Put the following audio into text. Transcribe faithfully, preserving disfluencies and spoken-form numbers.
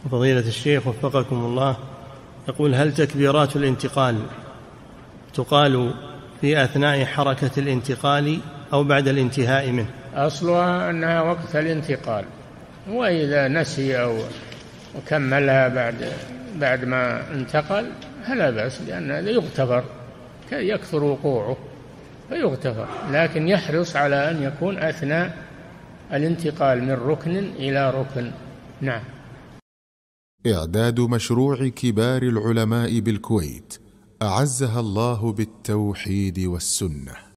فضيلة الشيخ وفقكم الله، يقول: هل تكبيرات الانتقال تقال في أثناء حركة الانتقال أو بعد الانتهاء منه؟ أصلها أنها وقت الانتقال، وإذا نسي أو وكملها بعد بعد ما انتقل فلا بأس، لأن هذا يغتفر، يكثر وقوعه فيغتفر، لكن يحرص على أن يكون أثناء الانتقال من ركن إلى ركن. نعم. إعداد مشروع كبار العلماء بالكويت أعزها الله بالتوحيد والسنة.